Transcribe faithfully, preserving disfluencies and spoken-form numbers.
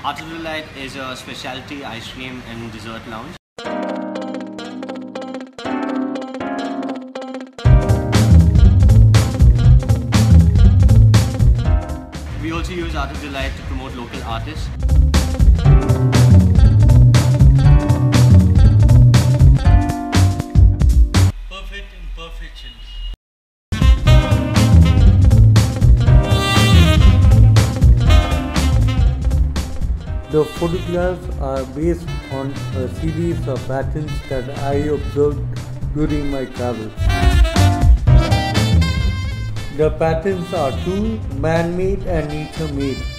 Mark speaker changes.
Speaker 1: Art of Delight is a specialty ice cream and dessert lounge. We also use Art of Delight to promote local artists.
Speaker 2: Perfect Imperfections.
Speaker 3: The photographs are based on a series of patterns that I observed during my travels. The patterns are two, man-made and nature-made.